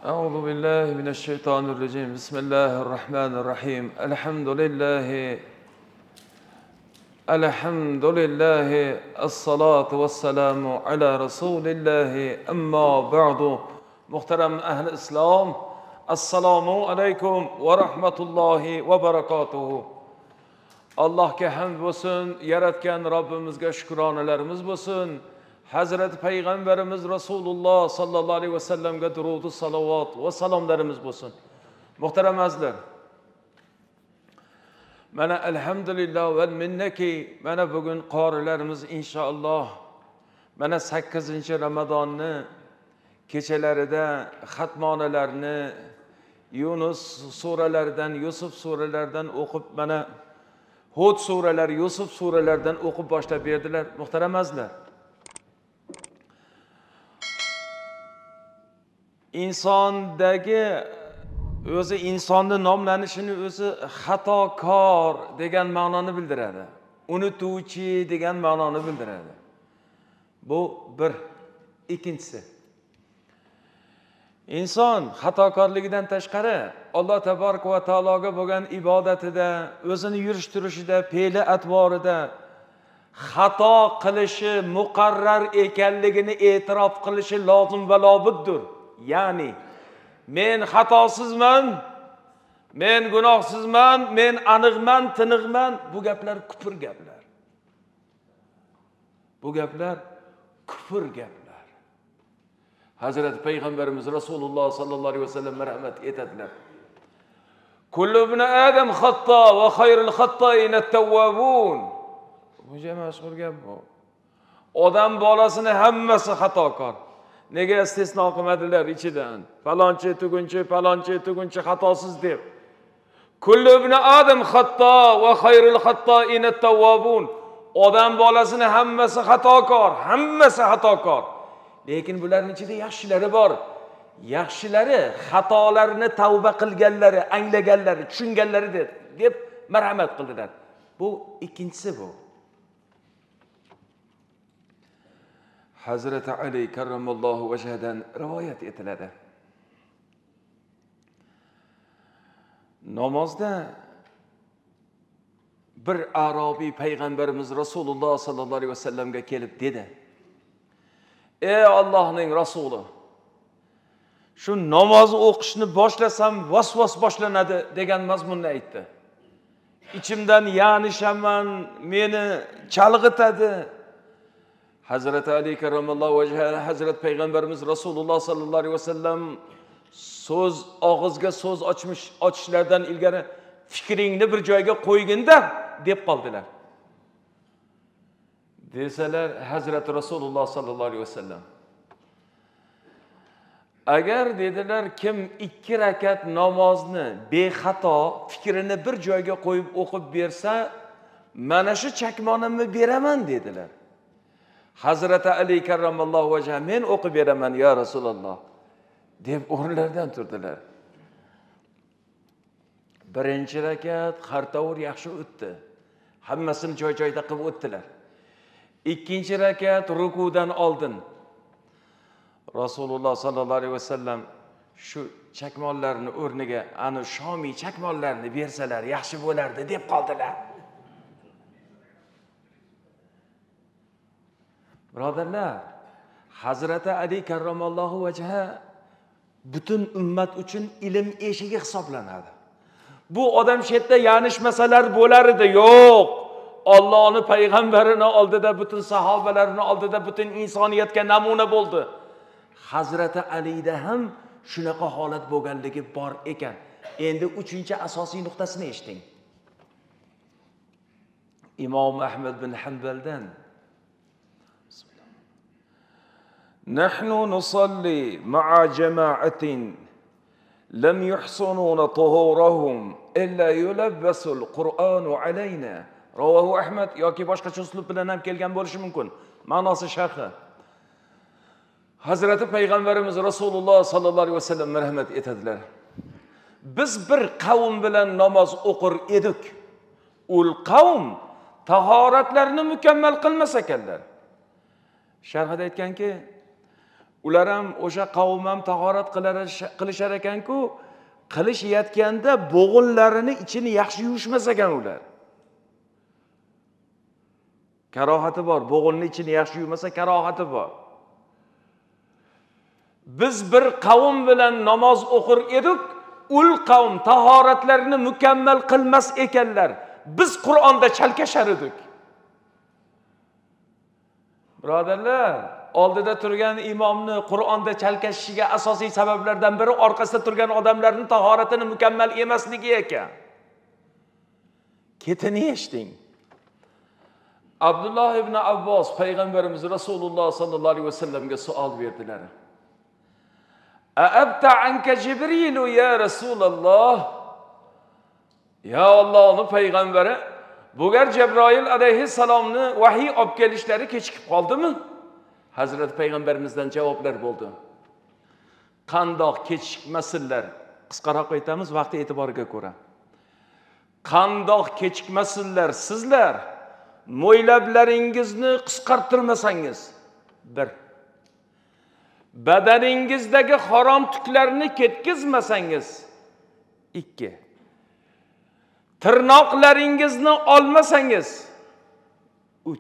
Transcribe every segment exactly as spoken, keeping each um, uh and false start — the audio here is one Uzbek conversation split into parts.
أعوذ بالله من الشيطان الرجيم بسم الله الرحمن الرحيم الحمد لله الحمد لله الصلاة والسلام على رسول الله أما بعد محترم أهل الإسلام السلام عليكم ورحمة الله وبركاته Allah'a hamd olsun, yaratgan Rabbimizga shukronalarimiz bo'lsin. Hazreti Peygamberimiz Resulullah sallallahu aleyhi ve sellem'e durudu, salavat ve salamlarımız olsun. Muhterem azizlar, mana elhamdülillah ve minneki, mana bugün qorilarimiz inşallah, mana sakkizinchi Ramazonni kechalarida xatmonalarini Yunus suralaridan, Yusuf suralaridan o'qib, mana Hud suralari, Yusuf suralaridan o'qib boshlab berdilar. Muhterem azizlar, insondagi o'zi insonni nomlanishini o'zi xatokor degan ma'noni bildiradi. Unutuvchi degan ma'noni bildiradi. Bu bir. Ikkinchisi, inson xatokorligidan tashqari Alloh taborak va taologa bo'lgan ibodatida, o'zini yurish turishida, fe'li atvorida xato qilishi muqarrar ekanligini e'tirof qilishi lozim va lobuddir. Ya'ni men xatosizman, men gunohsizman, men aniqman, tiniqman. Bu gaplar kufr gaplar. Bu gaplar kufr gaplar. Hazreti Peygamberimiz Resulullah sallallahu aleyhi ve sellem merhamet etadilar. Kullu ibn Adam xatta ve hayrul xatta'in at-tawwabun. Bu mashhur gap bu. Odam bolasini hammasi xatokor. Nega istisno qilmadilar ichidan? Falonchi, tugunchi, falonchi, tugunchi xatosiz deb. Kullu ibn Adam xatta va hayrul xatta'in at-tawwabun. Odam bolasini hammasi xatokor, hammasi xatokor. Lekin bularning ichida yaxshilari bor. Yaxshilari xatolarini tavba qilganlari, anglaganlari, tushunganlari deb deb marhamat qildilar. Bu ikkinchisi bu. Hazreti Ali karramallohu vajhadan rivoyat etiladi. Namozda bir Arabiy payg'ambarimiz Rasululloh sallallohu alayhi vasallamga kelib dedi: "Ey Allohning rasuli, shu namoz o'qishni boshlasam vasvas boshlanadi" degan mazmunni aytdi. Ichimdan yanishaman, meni chalg'itadi. Hazreti Ali karramallohu vajhahu, Hazreti Peygamberimiz Resulullah sallallahu aleyhi ve sellem so'z og'izga so'z ochmish ochishlardan ilgari fikringni bir joyga qo'yginda deb qoldilar. Desalar Hazreti Resulullah sallallahu aleyhi ve sellem, agar dedilar kim ikki rakat namozni bexato fikrini bir joyga qo'yib o'qib bersa, mana shu chakmonimni beraman dedilar. Hazreti Ali karramallohu vajhahu, men o'qib beraman ya Rasululloh deb o'rnlaridan turdilar. Birinchi rakat hartavur yaxshi o'tdi. Hammasini joy-joyida qilib o'tdilar. Ikkinchi rakat rukudan oldin Rasululloh sallallohu alayhi vasallam shu chakmonlarni o'rniga ana shomiy chakmonlarni bersalar yaxshi bo'lardi deb qoldilar. Birodarlar, Hazreti Ali karramallohu vajhahu butun ummat uchun ilm eshigi hisoblanadi. Bu odam shetda yanishmasalar bo'lar edi. Yo'q. Allohning payg'ambarini oldida, butun sahobalarni oldida, butun insoniyatga namuna bo'ldi. Hazreti Alida ham shunaqa holat bo'lganligi bor ekan. Endi uchinchi asosiy nuqtasini eshiting. Imom Ahmad bin Hanbaldan Nahnu nusalli ma'a jama'atin lam yuhsununa tuhurahum illa yulabbasul Qur'anu alayna. Rawahu Ahmad yoki boshqacha uslub bilan ham kelgan bo'lishi mumkin. Ma'nosi sharhi. Hazreti Peygamberimiz Resulullah sallallahu aleyhi ve sellem merhamet etadilar. Biz bir qavm bilan namoz o'qir edik. Ul qavm tahoratlarini mukammal qilmas ekanlar. Sharhida aytganki, ular ham o'sha qavm ham tahorat qilishar ekan-ku, qilishayotganda bo'g'inlarini ichini yaxshi yuvishmas ekan ular. Karohati bor, bo'g'inni ichini yaxshi yuvmasa karohati bor. Biz bir qavm bilan namoz o'qir edik, ul qavm tahoratlarini mukammal qilmas ekanlar. Biz Qur'onda chalkashar edik. Birodarlar, oldida turgan imomni Qur'onda chalkashishiga asosiy sabablardan biri orqasida turgan odamlarning tahoratini mukammal emasligi ekan. Ketini eshiting. Abdullah ibn Abbos payg'ambarimiz Rasululloh sallallohu alayhi vasallamga savol berdilar. Aabta anka Jibrilu ya Rasululloh. Ya Allohning payg'ambari, bugar Cebrail alayhissalomni vahiy olib kelishlari kechikib qoldimi? Hazrat payg'ambarimizdan javoblar bo'ldi. Qandoq kechikmasinlar? Qisqaroq aytamiz vaqti e'tiboriga ko'ra. Qandoq kechikmasinlar sizlar? Mo'ylablaringizni qisqartirmasangiz. bir. Badaningizdagi harom tuklarni ketkizmasangiz. ikki. Tirnoqlaringizni olmasangiz. uch.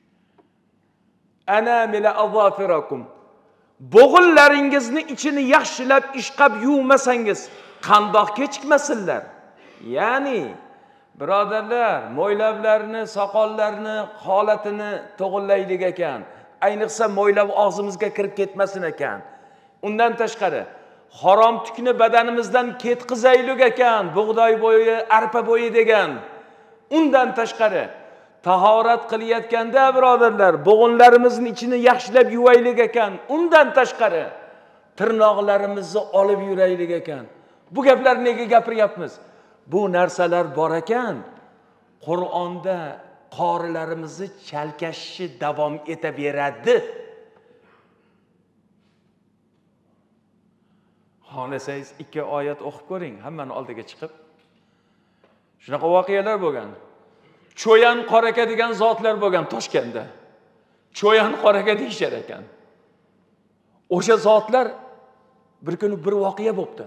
Ana mila azafirakum. Bo'g'inlaringizni ichini yaxshilab ishqab yuvmasangiz, qandoq kechikmasinlar? Ya'ni birodarlar, mo'ylablarni, soqollarni holatini to'g'rilaylik ekan. Ayniqsa mo'ylab og'zimizga kirib ketmasin ekan. Undan tashqari harom tukni badanimizdan ketkizaylik ekan, bug'doy bo'yi, arpa bo'yi degan. Undan tashqari tahorat qilayotganda birodarlar, bo'g'inlarimizni ichini yaxshilab yuvaylik ekan. Undan tashqari tirnoqlarimizni olib yuraylik ekan. Bu gaplarni nega gapiryapmiz? Bu narsalar bor ekan. Qur'onda qorilarimizni chalkashishi davom etaveradi. Xohlasangiz ikki oyat o'qib ko'ring, hammani oldiga chiqib. Shunaqa voqealar bo'lgan. Cho'yan qoraka degan zotlar bo'lgan Toshkentda. Cho'yan qoraka deyishar ekan. O'sha zotlar bir kuni bir voqea bo'libdi.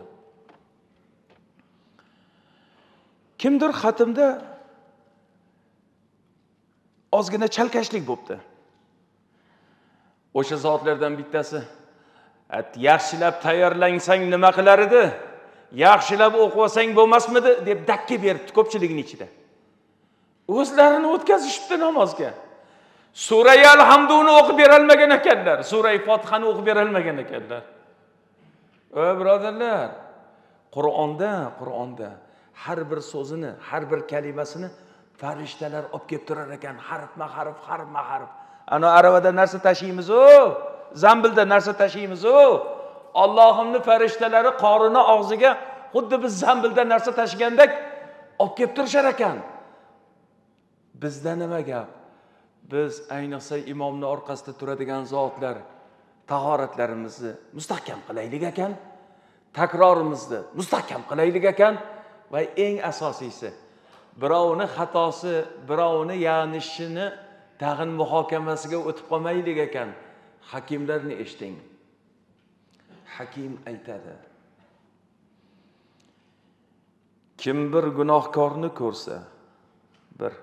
Kimdir xatimda ozgina chalkashlik bo'libdi. O'sha zotlardan bittasi, yaxshilab tayyorlansang nima qilar edi? Yaxshilab o'qivsang bo'lmasmidi deb dakki beribdi ko'pchilikning ichida. O'zlarini o'tkazishibdi namozga. Sura Al-Hamduni o'qib berolmagan ekanlar, Sura Fotihani o'qib berolmagan ekanlar. Ey birodarlar, Qur'onda, Qur'onda har bir so'zini, har bir kalimasini farishtalar olib kelib turar ekan, harfma-harf, harfma-harf. Ana aravada narsa tashiymiz-u, zambilda narsa tashiymiz-u. Allohimning farishtalari qorini og'ziga xuddi biz zambilda narsa tashigandek olib kelib turishar ekan. Bizda nima gap? Biz ayniqsa imomning orqasida turadigan zotlar tahoratlarimizni mustahkam qilaylik ekan, takrorimizni mustahkam qilaylik ekan va eng asosiysi birovni xatosi, birovni yanishini tag'in muhokamasiga o'tib qolmaylik ekan. Hakimlarni eshiting. Hakim aytadi: kim bir gunohkorni ko'rsa, bir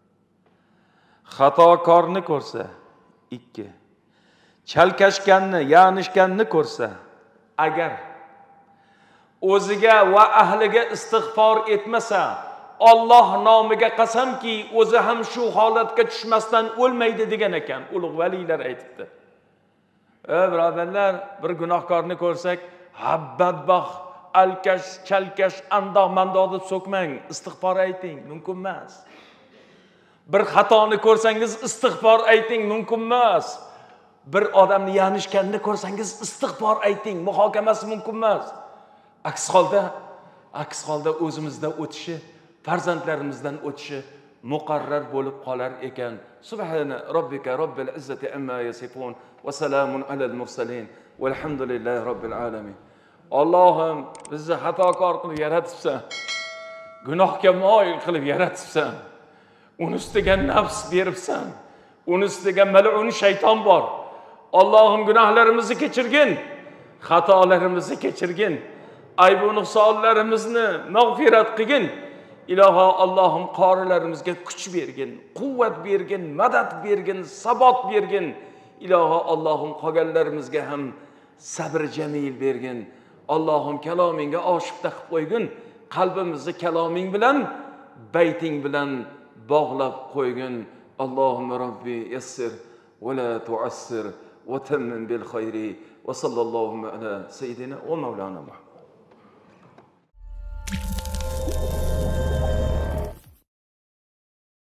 xatokorni ko'rsa, ikki chalkashganni, yanishganni ko'rsa, agar o'ziga va ahliga istig'for etmasa, Alloh nomiga qasamki, o'zi ham shu holatga tushmasdan o'lmaydi degan ekan. Ulug' valilar aytibdi. Ey birodarlar, bir gunohkorni ko'rsak, habbadbax, alkash, chalkash, andoq mandoq deb so'kmang, istig'for ayting, mumkin emas. Bir xatoni ko'rsangiz istig'for ayting, mumkin emas. Bir odamni yanishganini ko'rsangiz istig'for ayting, muhokamasi mumkin emas. Aks holda, aks holda o'zimizda o'tishi, farzandlarimizdan o'tishi muqarrar bo'lib qolar ekan. Subhana robbika robbil izzati amma yasifun va salamun alal mursalin valhamdulillahi robbil alamin. Allohim bizni xatokor qilib yaratibsan. Gunohga moyil qilib yaratibsan. Uni ustiga nafs beribsan. Uni ustiga mal'un shayton bor. Allah'ım günahlarımızı kechirgin, xatolarimizni kechirgin, aybu nuqsonlarimizni mag'firat qilgin. İlahi Allah'ım qorilarimizga kuch bergin, quvvat bergin, madad bergin, sabot bergin. İlahi Allah'ım qolganlarimizga ham sabr jamil bergin. Allah'ım kalomingga oshiqda qilib qo'ygin. Qalbimizni kaloming bilan, bayting bilan bog'lab qo'ygin. Allahumma Rabbi yassir ve la tuassir ve temmim bil hayri ve sallallahu ala seyyidina ve mevlana Muhammed.